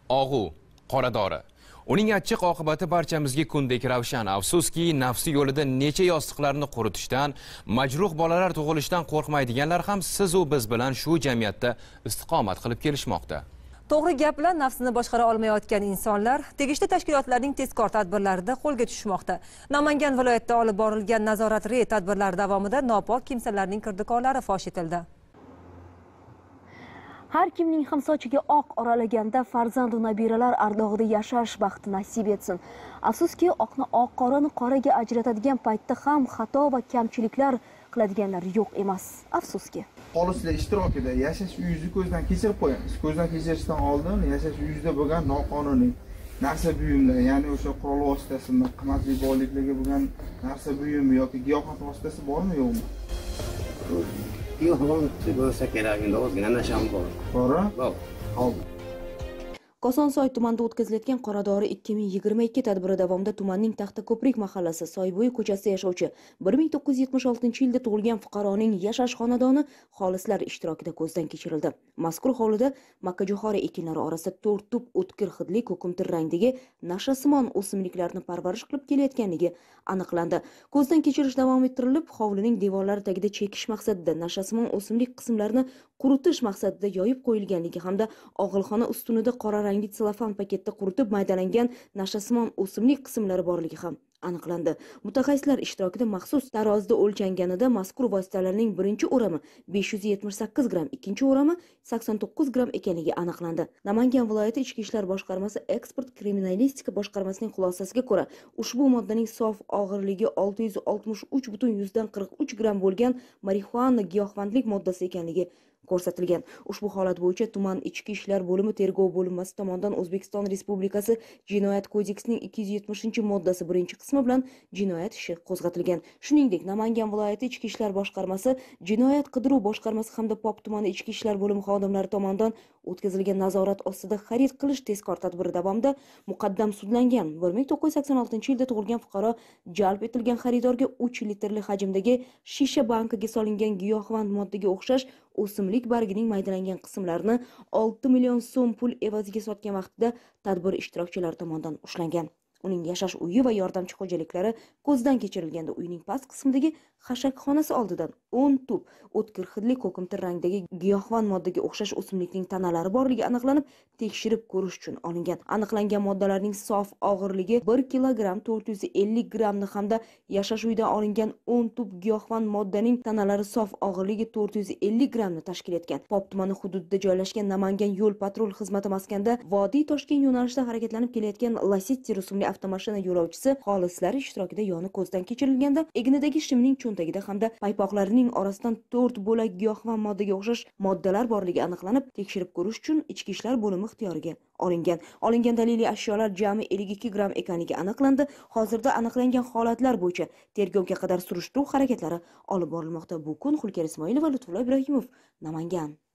Og'u, qora dori. Uning achchiq oqibati barchamizga kundek ravshan. Afsuski, nafsi yo'lida necha yostiqlarni quritishdan, majruh bolalar tug'ilishdan qo'rqmaydiganlar ham siz u biz bilan shu jamiyatda istiqomat qilib kelishmoqda. To'g'ri gap bilan nafsini boshqara olmayotgan insonlar tegishli tashkilotlarning tezkor tadbirlarida qo'lga tushmoqda. Namangan viloyatida olib borilgan nazorat reyd tadbirlari davomida nopok kimsalarning kirdikorlari fosh etildi. Har kimning ham sochiga oq oralaganda farzandu nabiralar ardog'ida yashash baxti nasib etsin. Afsuski, oqni oq, qorani qoraga ajratadigan paytda ham xato va kamchiliklar qiladiganlar yo'q emas. Afsuski. Xolislar ishtirokida yashash uyingizni ko'zdan kechirib qo'yamiz. Ko'zdan kechirishdan oldin yashash uyingizda bo'lgan noqonuniy narsa buyumlar, ya'ni o'sha qurol vositasimi, qimmatli boyliklarga bo'lgan narsa buyumi yoki giyohvand vositasi bormi, yo'qmi? Giyohvand bo'lsa kerak, endi ozgina nasham bor. Bor-a? Bor. Hozir. Kosonsoy tumanida o'tkazilayotgan Qoradori 2022 tadbiri davomida tumanning Taxtako'prik mahallasi Soybo'yi ko'chasida yashovchi 1976-yilda tug'ilgan fuqaroning yashash xonadoni xolislar ishtirokida ko'zdan kechirildi. Mazkur hovlida makkajo'xori ekinlari orasida 4 tup o'tkir hidli ko'kimtir rangdagi nashasimon o'simliklarni parvarish qilib kelayotganligi aniqlandi. Ko'zdan kechirish davom ettirilib, hovlining devorlari tagida chekish maqsadida nashasimon o'simlik qismlarini quritish maqsadida yoyib qo'yilganligi hamda og'ilxona ustunida qora rangli selofan paketda quritib maydalangan nashasimon o'simlik qismlari borligi ham aniqlandi. Mutaxassislar ishtirokida maxsus tarozida o'lchanganida mazkur vositalarning birinchi o'rami 578 gram, ikkinchi o'rami 89 gram ekanligi aniqlandi. Namangan viloyati Ichki ishlar boshqarmasi eksport kriminalistika boshqarmasining xulosasiga ko'ra, ushbu moddaning sof og'irligi 663,43 gram bo'lgan marixuana giyohvandlik moddasi ekanligi ko'rsatilgan. Ushbu holat bo'yicha tuman ichki ishlar bo'limi tergov bo'linmasi tomonidan O'zbekiston Respublikasi Jinoyat kodeksining 270-moddasi birinchi qismi bilan jinoyat ishi qo'zg'atilgan. Shuningdek, Namangan viloyati ichki ishlar boshqarmasi, jinoyat qidiruv boshqarmasi hamda Pop tumani ichki ishlar bo'limi xodimlari tomonidan o'tkazilgan nazorat ostida xarid qilish tezkor tadbiri davomida muqaddam sudlangan 1986-yilda tug'ilgan fuqaro jalb etilgan xaridorga 3 litrli hajmdagi shisha bankaga solingan giyohvand moddaga o'xshash o'simlik bargining maydalangan qismlarini 6 million so'm pul evaziga sotgan vaqtida tadbir ishtirokchilari tomonidan ushlangan. Uning yashash uyi va yordamchi xo'jaliklari ko'zdan kechirilganda uyning past qismidagi xashakxonasi oldidan 10 tup o'tkir hidli ko'kimtir rangdagi giyohvand moddaga o'xshash o'simlikning tanalari borligi aniqlanib, tekshirib ko'rish uchun olingan. Aniqlangan moddalarning sof og'irligi 1 kilogramm 450 grammni hamda yashash uyidan olingan 10 tup giyohvand moddaning tanalari sof og'irligi 450 grammni tashkil etgan. Pop tumani hududida joylashgan Namangan yo'l patrul xizmati maskanda Vodiy Toshkent yo'nalishida harakatlanib kelayotgan Lacetti rusumli avtomashina yo'lovchisi xolislari ishtirokida yoni ko'zdan kechirilganda egnidagi shimining cho'ntagida hamda paypoqlarining orasidan 4 bo'lak giyohvand moddaga o'xshash moddalar borligi aniqlanib, tekshirib ko'rish uchun ichki ishlar bo'limi ixtiyoriga olingan. Olingan daliliy ashyolar jami 52 gram ekanligi aniqlandi. Hozirda aniqlangan holatlar bo'yicha tergovga qadar surishtiruv harakatlari olib borilmoqda. Bu kun Xulkar Ismoilov va Lutfulla Ibrohimov, Namangan.